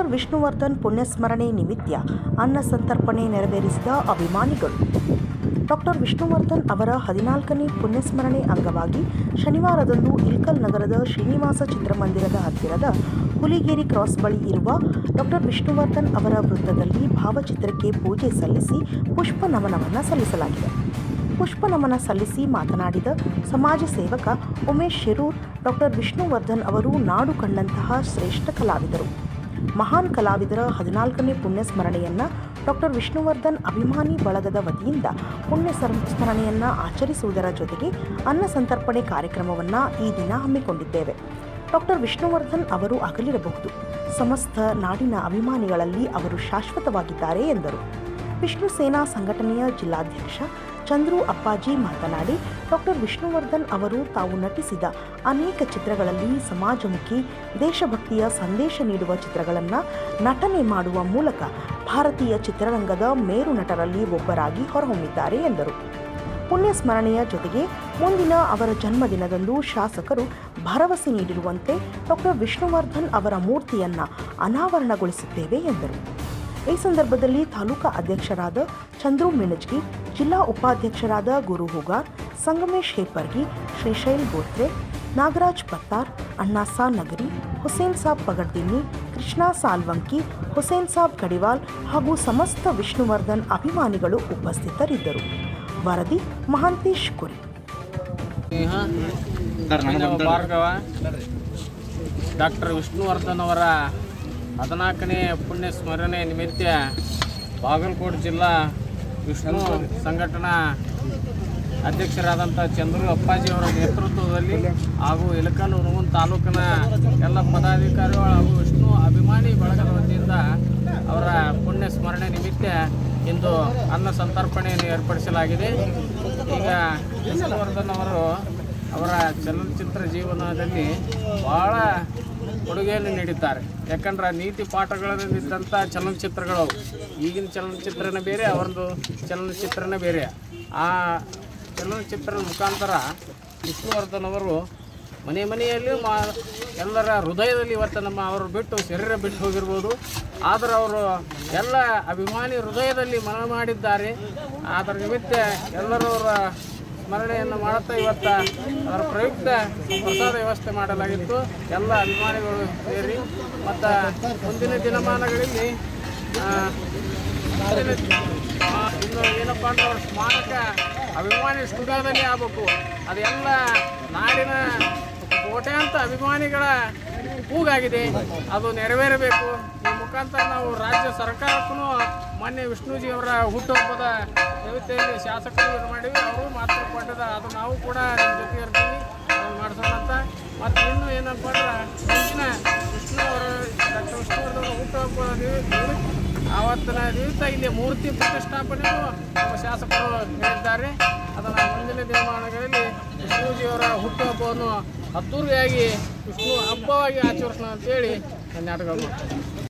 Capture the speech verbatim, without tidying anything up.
Doctor Vishnuvardhan ಪುಣ್ಯಸ್ಮರಣೆ ನಿಮಿತ್ತ ಅನ್ನ ಸಂತರ್ಪಣೆ ನೆರವೇರಿಸಿದ ಅಭಿಮಾನಿಗಳು. ಡಾಕ್ಟರ್ ವಿಷ್ಣುವರ್ಧನ್ ಅವರ ಹದಿನಾಲ್ಕನೇ ಪುಣ್ಯಸ್ಮರಣೆ ಅಂಗವಾಗಿ ಶನಿವಾರದಂದು ಇಲ್ಕಲ್ ನಗರದ ಶ್ರೀನಿವಾಸ ಚಿತ್ರಮಂದಿರದ ಹತ್ತಿರದ ಹುಲಿಗೇರಿ ಕ್ರಾಸ್ ಬಳಿ ಇರುವ ಡಾಕ್ಟರ್ ವಿಷ್ಣುವರ್ಧನ್ ಅವರ ವೃತ್ತದಲ್ಲಿ ಭಾವಚಿತ್ರಕ್ಕೆ ಪೂಜೆ ಸಲ್ಲಿಸಿ ಪುಷ್ಪ ನಮನವನ್ನು ಸಲ್ಲಿಸಲಾಗಿದೆ. ಪುಷ್ಪ ನಮನ ಸಲ್ಲಿಸಿ ಮಾತನಾಡಿದ ಸಮಾಜ ಸೇವಕ ಉಮೇಶ್ ಶಿರೂರ್, ಡಾಕ್ಟರ್ ವಿಷ್ಣುವರ್ಧನ್ ಅವರು ನಾಡು ಕಂಡಂತಹ ಶ್ರೇಷ್ಠ ಕಲಾವಿದರು. ಮಹಾನ್ ಕಲಾವಿದರ ಹದಿನಾಲ್ಕನೇ ಪುಣ್ಯಸ್ಮರಣೆಯನ್ನು ಡಾಕ್ಟರ್ ವಿಷ್ಣುವರ್ಧನ್ ಅಭಿಮಾನಿ ಬಳಗದ ವತಿಯಿಂದ ಪುಣ್ಯ ಸ್ಮರಣೆಯನ್ನು ಆಚರಿಸುವುದರ ಜೊತೆಗೆ ಅನ್ನ ಸಂತರ್ಪಣೆ ಕಾರ್ಯಕ್ರಮವನ್ನು ಈ ದಿನ ಹಮ್ಮಿಕೊಂಡಿದ್ದೇವೆ. ಡಾಕ್ಟರ್ ವಿಷ್ಣುವರ್ಧನ್ ಅವರು ಅಗಲಿರಬಹುದು. ಸಮಸ್ತ ನಾಡಿನ ಅಭಿಮಾನಿಗಳಲ್ಲಿ ಅವರು ಶಾಶ್ವತವಾಗಿದ್ದಾರೆ ಎಂದರು. ವಿಷ್ಣು ಸೇನಾ ಸಂಘಟನೆಯ ಜಿಲ್ಲಾಧ್ಯಕ್ಷ ಚಂದ್ರು ಅಪ್ಪಾಜಿ ಮಾತನಾಡಿ, ಡಾಕ್ಟರ್ ವಿಷ್ಣುವರ್ಧನ್ ಅವರು ತಾವು ನಟಿಸಿದ ಅನೇಕ ಚಿತ್ರಗಳಲ್ಲಿ ಸಮಾಜಮುಖಿ, ದೇಶಭಕ್ತಿಯ ಸಂದೇಶ ನೀಡುವ ಚಿತ್ರಗಳನ್ನು ನಟನೆ ಮಾಡುವ ಮೂಲಕ ಭಾರತೀಯ ಚಿತ್ರರಂಗದ ಮೇರು ನಟರಲ್ಲಿ ಒಬ್ಬರಾಗಿ ಹೊರಹೊಮ್ಮಿದ್ದಾರೆ ಎಂದರು. ಪುಣ್ಯ ಸ್ಮರಣೆಯ ಜೊತೆಗೆ ಮುಂದಿನ ಅವರ ಜನ್ಮದಿನದಂದು ಶಾಸಕರು ಭರವಸೆ ನೀಡಿರುವಂತೆ ಡಾಕ್ಟರ್ ವಿಷ್ಣುವರ್ಧನ್ ಅವರ ಮೂರ್ತಿಯನ್ನು ಅನಾವರಣಗೊಳಿಸುತ್ತೇವೆ ಎಂದರು. ಈ ಸಂದರ್ಭದಲ್ಲಿ ತಾಲೂಕಾ ಅಧ್ಯಕ್ಷರಾದ ಚಂದ್ರು ಮಿಣಜ್ಗಿ, ಜಿಲ್ಲಾ ಉಪಾಧ್ಯಕ್ಷರಾದ ಗುರು ಹುಗಾರ್, ಸಂಗಮೇಶ್ ಹೇಪರ್ಗಿ, ಶ್ರೀಶೈಲ್ ಗೋತ್ರೆ, ನಾಗರಾಜ್ ಪತ್ತಾರ್, ಅಣ್ಣಾಸಾ ನಗರಿ, ಹುಸೇನ್ ಸಾಬ್ ಪಗಡ್ದಿನ್ನಿ, ಕೃಷ್ಣಾ ಸಾಲ್ವಂಕಿ, ಹುಸೇನ್ ಸಾಬ್ ಕಡಿವಾಲ್ ಹಾಗೂ ಸಮಸ್ತ ವಿಷ್ಣುವರ್ಧನ್ ಅಭಿಮಾನಿಗಳು ಉಪಸ್ಥಿತರಿದ್ದರು. ವರದಿ ಮಹಾಂತೇಶ್ ಕುರಿ. ಭಾರ್ಗವ ಡಾಕ್ಟರ್ ವಿಷ್ಣುವರ್ಧನ್ ಅವರ ಹದಿನಾಲ್ಕನೇ ಪುಣ್ಯ ಸ್ಮರಣೆ ನಿಮಿತ್ತ ಬಾಗಲಕೋಟೆ ಜಿಲ್ಲಾ ವಿಷ್ಣು ಸಂಘಟನಾ ಅಧ್ಯಕ್ಷರಾದಂಥ ಚಂದ್ರು ಅಪ್ಪಾಜಿ ಅವರ ನೇತೃತ್ವದಲ್ಲಿ ಹಾಗೂ ಇಳಕಲ್ ಹುನಗುಂದ ತಾಲೂಕಿನ ಎಲ್ಲ ಪದಾಧಿಕಾರಿಗಳು ಹಾಗೂ ವಿಷ್ಣು ಅಭಿಮಾನಿ ಬಳಗದ ವತಿಯಿಂದ ಅವರ ಪುಣ್ಯ ಸ್ಮರಣೆ ನಿಮಿತ್ತ ಇಂದು ಅನ್ನ ಸಂತರ್ಪಣೆಯನ್ನು ಏರ್ಪಡಿಸಲಾಗಿದೆ. ಈಗ ವಿಷ್ಣುವರ್ಧನ್ ಅವರು ಅವರ ಚಲನಚಿತ್ರ ಜೀವನದಲ್ಲಿ ಭಾಳ ಕೊಡುಗೆಯನ್ನು ನೀಡಿದ್ದಾರೆ. ಯಾಕಂದ್ರೆ ನೀತಿ ಪಾಠಗಳಲ್ಲಿದ್ದಂಥ ಚಲನಚಿತ್ರಗಳು, ಈಗಿನ ಚಲನಚಿತ್ರನೇ ಬೇರೆ, ಅವರದ್ದು ಚಲನಚಿತ್ರನೇ ಬೇರೆ. ಆ ಚಲನಚಿತ್ರದ ಮುಖಾಂತರ ವಿಷ್ಣುವರ್ಧನ್ ಅವರು ಮನೆ ಮನೆಯಲ್ಲಿ ಮಾ ಎಲ್ಲರ ಹೃದಯದಲ್ಲಿ ಇವತ್ತು ನಮ್ಮ ಅವರು ಬಿಟ್ಟು ಶರೀರ ಬಿಟ್ಟು ಹೋಗಿರ್ಬೋದು, ಆದರೆ ಅವರು ಎಲ್ಲ ಅಭಿಮಾನಿ ಹೃದಯದಲ್ಲಿ ಮನ ಮಾಡಿದ್ದಾರೆ. ಅದರ ನಿಮಿತ್ತ ಎಲ್ಲರೂ ಅವರ ಸ್ಮರಣೆಯನ್ನು ಮಾಡುತ್ತಾ ಇವತ್ತು ಅದರ ಪ್ರಯುಕ್ತ ಪ್ರಸಾದ ವ್ಯವಸ್ಥೆ ಮಾಡಲಾಗಿತ್ತು. ಎಲ್ಲ ಅಭಿಮಾನಿಗಳು ಸೇರಿ ಮತ್ತು ಮುಂದಿನ ದಿನಮಾನಗಳಲ್ಲಿ ಇನ್ನು ಏನಪ್ಪ ಅಂದ್ರೆ ಅವ್ರ ಸ್ಮಾರಕ ಅಭಿಮಾನಿ ಸ್ಟುಡಿಯೋದಲ್ಲಿ ಆಗಬೇಕು. ಅದೆಲ್ಲ ನಾಡಿನ ಕೋಟ್ಯಾಂತ ಅಭಿಮಾನಿಗಳ ಕೂಗಾಗಿದೆ, ಅದು ನೆರವೇರಬೇಕು. ಈ ಮುಖಾಂತರ ನಾವು ರಾಜ್ಯ ಸರ್ಕಾರಕ್ಕೂ ಮಾನ್ಯ ವಿಷ್ಣುಜಿಯವರ ಹುಟ್ಟುಹಬ್ಬದ ವ್ಯವಸ್ಥೆಯಲ್ಲಿ ಶಾಸಕರು ಇದು ಮಾಡಿವಿ, ಅವರು ಮಾತ್ರ ಕೊಟ್ಟಿದ ಅದು ನಾವು ಕೂಡ ನಿಮ್ಮ ಜೊತೆ ಇರ್ತೀವಿ, ಮಾಡಿಸೋಣ ಅಂತ. ಮತ್ತು ಇನ್ನೂ ಏನಪ್ಪ ಅಂದ್ರೆ ಮುಂಚಿನ ವಿಷ್ಣು ಅವರ ಡಾಕ್ಟರ್ ವಿಷ್ಣುವರ್ಧನ್ ಹುಟ್ಟುಹಬ್ಬ ಆವತ್ತಿನ ದಿವಸ ಇಲ್ಲಿ ಮೂರ್ತಿ ಪ್ರತಿಷ್ಠಾಪನೆಯೂ ನಮ್ಮ ಶಾಸಕರು ಹೇಳಿದ್ದಾರೆ. ಅದನ್ನು ಮುಂದಿನ ದಿನಮಾನಗಳಲ್ಲಿ ವಿಷ್ಣುಜಿಯವರ ಹುಟ್ಟುಹಬ್ಬವನ್ನು ಅದ್ದೂರಿಯಾಗಿ ವಿಷ್ಣು ಹಬ್ಬವಾಗಿ ಆಚರಿಸೋಣ ಅಂತೇಳಿ ನನ್ನ ನಾಟಕಗಳು.